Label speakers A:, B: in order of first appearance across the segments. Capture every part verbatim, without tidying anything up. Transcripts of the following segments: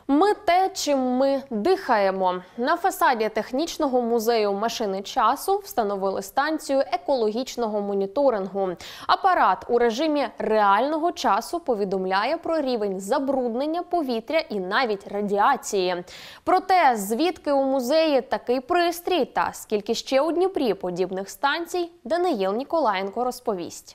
A: Ми те, чим ми дихаємо. На фасаді технічного музею машини часу встановили станцію екологічного моніторингу. Апарат у режимі реального часу повідомляє про рівень забруднення повітря і навіть радіації. Проте, звідки у музеї такий пристрій та скільки ще у Дніпрі подібних станцій, Даниїл Ніколаєнко розповість.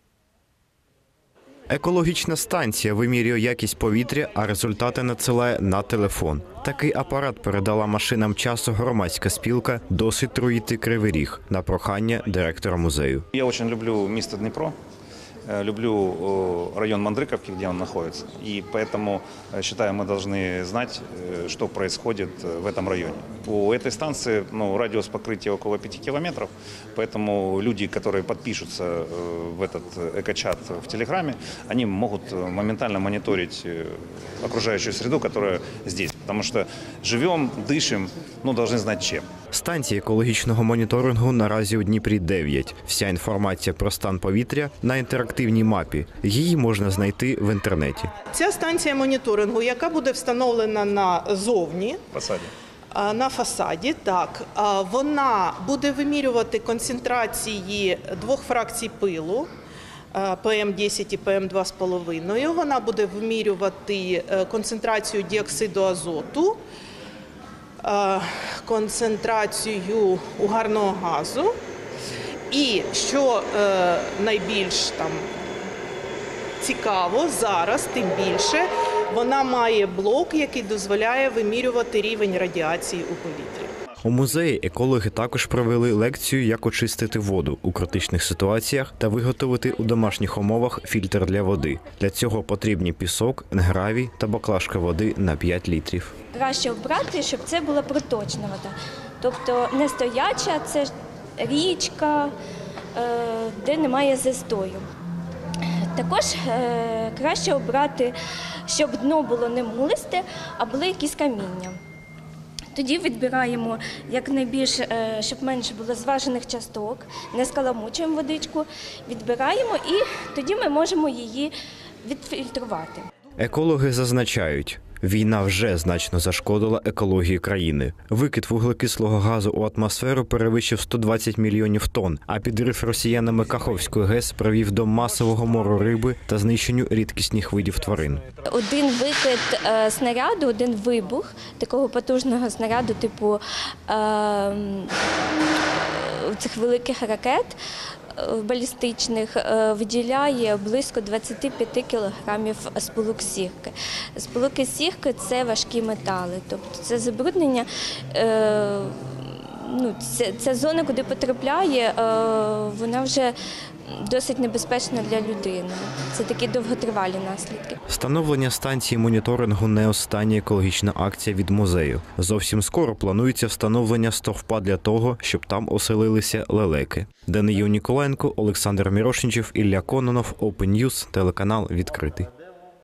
B: Екологічна станція вимірює якість повітря, а результати надсилає на телефон. Такий апарат передала машинам часу громадська спілка «Досить труїти Кривий Ріг» на прохання директора музею.
C: Я дуже люблю місто Дніпро. Люблю район Мандрыковки, где он находится, и поэтому, считаю, мы должны знать, что происходит в этом районе. У этой станции ну, радиус покрытия около пяти километров, поэтому люди, которые подпишутся в этот экочат в Телеграме, они могут моментально мониторить окружающую среду, которая здесь, потому что живем, дышим, ну, должны знать чем.
B: Станцій екологічного моніторингу наразі у Дніпрі дев'ять. Вся інформація про стан повітря на інтерактивній мапі. Її можна знайти в інтернеті.
D: Ця станція моніторингу, яка буде встановлена назовні,
C: фасаді.
D: на фасаді, так, вона буде вимірювати концентрації двох фракцій пилу, пе ем десять і пе ем два з половиною. Вона буде вимірювати концентрацію діоксиду азоту, концентрацію угарного газу і, що е, найбільш там цікаво зараз, тим більше, вона має блок, який дозволяє вимірювати рівень радіації у повітрі.
B: У музеї екологи також провели лекцію, як очистити воду у критичних ситуаціях та виготовити у домашніх умовах фільтр для води. Для цього потрібні пісок, гравій та баклажка води на п'ять літрів.
E: Краще обрати, щоб це була проточна вода. Тобто не стояча, це річка, де немає застою. Також краще обрати, щоб дно було не мулисте, а були якісь каміння. Тоді відбираємо якнайбільше, щоб менше було зважених часток, не скаламучуємо водичку, відбираємо і тоді ми можемо її відфільтрувати.
B: Екологи зазначають, війна вже значно зашкодила екології країни. Викид вуглекислого газу у атмосферу перевищив сто двадцять мільйонів тонн, а підрив росіянами Каховської ГЕС привів до масового мору риби та знищенню рідкісних видів тварин.
E: Один викид е, снаряду, один вибух такого потужного снаряду, типу е, цих великих ракет балістичних, виділяє близько двадцять п'ять кілограмів сполук сірки. Сполуки сірки – це важкі метали, тобто це забруднення, ну, ця, ця зона, куди потрапляє, вона вже досить небезпечна для людини. Це такі довготривалі наслідки.
B: Встановлення станції моніторингу – не остання екологічна акція від музею. Зовсім скоро планується встановлення стовпа для того, щоб там оселилися лелеки. Даниїл Ніколаєнко, Олександр Мірошничев, Ілля Кононов, Open News, телеканал «Відкритий».